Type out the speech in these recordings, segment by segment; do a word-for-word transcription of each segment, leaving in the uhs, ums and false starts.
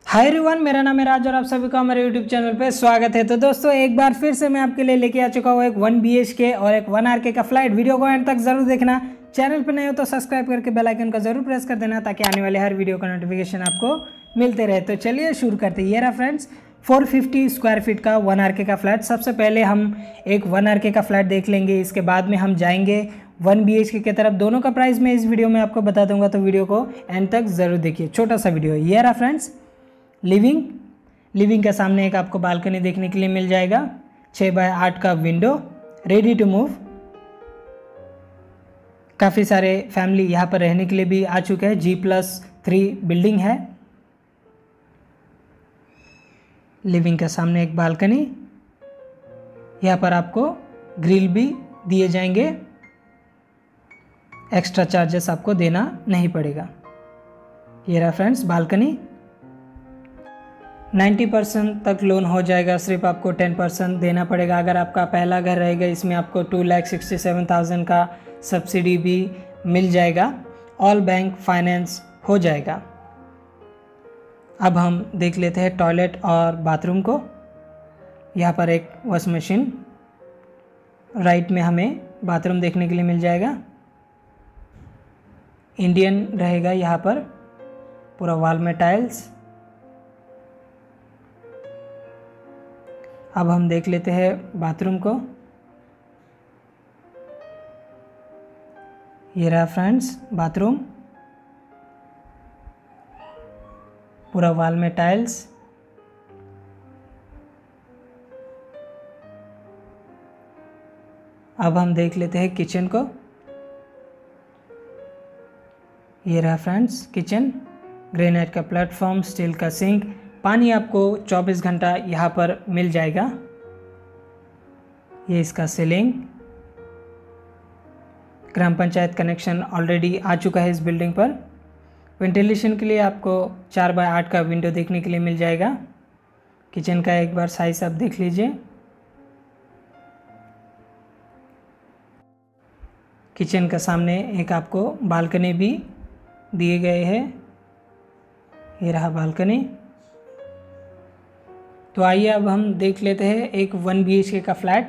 Hi everyone, मेरा नाम है राज और आप सभी का हमारे यूट्यूब चैनल पे स्वागत है। तो दोस्तों, एक बार फिर से मैं आपके लिए लेके आ चुका हूँ एक वन बी एच के और एक वन आर के का फ्लाइट। वीडियो को एंड तक जरूर देखना। चैनल पर नए हो तो सब्सक्राइब करके बेल आइकन को जरूर प्रेस कर देना ताकि आने वाले हर वीडियो का नोटिफिकेशन आपको मिलते रहे। तो चलिए शुरू करते हैं। ये रहा friends four fifty square feet का वन आर के का फ्लैट। सबसे पहले हम एक वन आर के का फ्लैट देख लेंगे, इसके बाद में हम जाएंगे वन बी एच के की तरफ। दोनों का प्राइस मैं इस वीडियो में आपको बता दूंगा, तो वीडियो को एंड तक ज़रूर देखिए। छोटा सा वीडियो है। ये रहा फ्रेंड्स लिविंग लिविंग के सामने एक आपको बालकनी देखने के लिए मिल जाएगा। छः बाय आठ का विंडो, रेडी टू मूव। काफ़ी सारे फैमिली यहाँ पर रहने के लिए भी आ चुके हैं। जी प्लस थ्री बिल्डिंग है। लिविंग के सामने एक बालकनी, यहाँ पर आपको ग्रिल भी दिए जाएंगे। एक्स्ट्रा चार्जेस आपको देना नहीं पड़ेगा। ये रहा फ्रेंड्स बालकनी। नब्बे परसेंट तक लोन हो जाएगा, सिर्फ आपको दस परसेंट देना पड़ेगा। अगर आपका पहला घर रहेगा, इसमें आपको two lakh sixty seven thousand का सब्सिडी भी मिल जाएगा। ऑल बैंक फाइनेंस हो जाएगा। अब हम देख लेते हैं टॉयलेट और बाथरूम को। यहाँ पर एक वॉश मशीन, राइट में हमें बाथरूम देखने के लिए मिल जाएगा। इंडियन रहेगा यहाँ पर, पूरा वॉल में टाइल्स। अब हम देख लेते हैं बाथरूम को। ये रहा फ्रेंड्स बाथरूम, पूरा वॉल में टाइल्स। अब हम देख लेते हैं किचन को। ये रहा फ्रेंड्स किचन, ग्रेनाइट का प्लेटफॉर्म, स्टील का सिंक। पानी आपको चौबीस घंटा यहाँ पर मिल जाएगा। ये इसका सीलिंग, ग्राम पंचायत कनेक्शन ऑलरेडी आ चुका है इस बिल्डिंग पर। वेंटिलेशन के लिए आपको चार बाय आठ का विंडो देखने के लिए मिल जाएगा। किचन का एक बार साइज आप देख लीजिए। किचन का सामने एक आपको बालकनी भी दिए गए हैं। ये रहा बालकनी। तो आइए अब हम देख लेते हैं एक वन बी एच के का flat.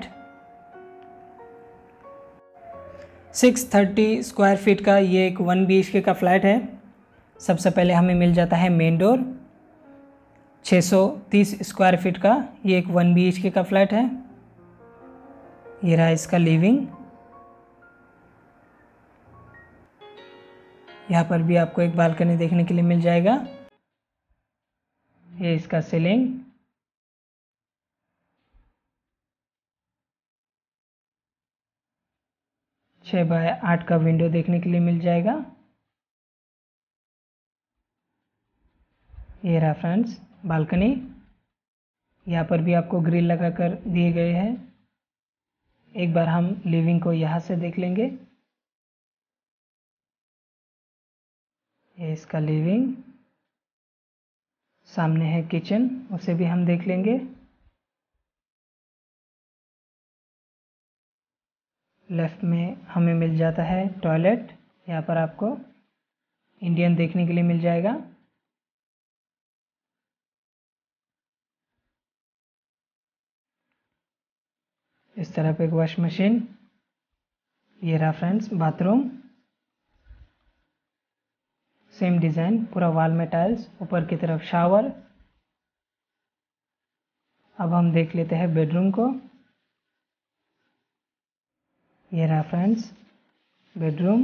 Six thirty square feet का ये एक वन बी एच के का फ्लैट है। सबसे पहले हमें मिल जाता है मेन डोर। छः सौ तीस स्क्वायर फीट का ये एक वन बी एच के का फ्लैट है। ये रहा इसका लिविंग। यहाँ पर भी आपको एक बालकनी देखने के लिए मिल जाएगा। ये इसका सीलिंग। छः बाय आठ का विंडो देखने के लिए मिल जाएगा। ये रहा फ्रेंड्स बालकनी। यहाँ पर भी आपको ग्रिल लगाकर दिए गए हैं। एक बार हम लिविंग को यहाँ से देख लेंगे। ये इसका लिविंग, सामने है किचन, उसे भी हम देख लेंगे। लेफ्ट में हमें मिल जाता है टॉयलेट। यहाँ पर आपको इंडियन देखने के लिए मिल जाएगा। इस तरफ एक वॉश मशीन। ये रहा फ्रेंड्स बाथरूम, सेम डिज़ाइन, पूरा वॉल में टाइल्स, ऊपर की तरफ शावर। अब हम देख लेते हैं बेडरूम को। ये रहा फ्रेंड्स बेडरूम।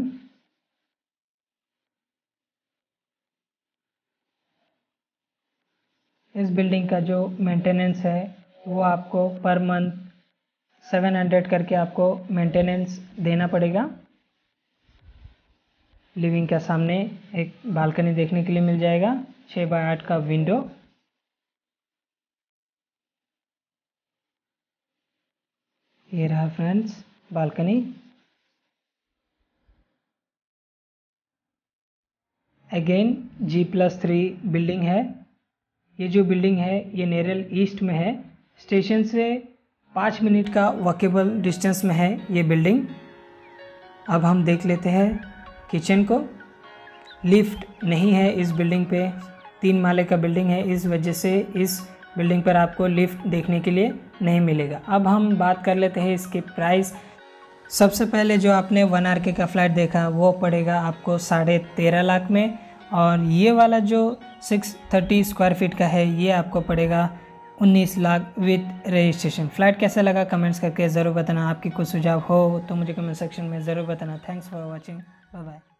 इस बिल्डिंग का जो मेंटेनेंस है वो आपको पर मंथ सेवन हंड्रेड करके आपको मेंटेनेंस देना पड़ेगा। लिविंग के सामने एक बालकनी देखने के लिए मिल जाएगा। छः बाय आठ का विंडो। ये रहा friends balcony. Again G plus three building है। ये जो बिल्डिंग है ये नेरल ईस्ट में है। स्टेशन से पाँच मिनट का वॉकेबल डिस्टेंस में है ये बिल्डिंग। अब हम देख लेते हैं किचन को। लिफ्ट नहीं है इस बिल्डिंग पे, तीन माले का बिल्डिंग है, इस वजह से इस बिल्डिंग पर आपको लिफ्ट देखने के लिए नहीं मिलेगा। अब हम बात कर लेते हैं इसके प्राइस। सबसे पहले जो आपने वन आर के का फ्लैट देखा वो पड़ेगा आपको साढ़े तेरह लाख में, और ये वाला जो सिक्स थर्टी स्क्वायर फीट का है ये आपको पड़ेगा उन्नीस लाख विथ रजिस्ट्रेशन। फ्लैट कैसा लगा कमेंट्स करके ज़रूर बताना। आपकी कुछ सुझाव हो तो मुझे कमेंट सेक्शन में ज़रूर बताना। Thanks for watching, bye bye.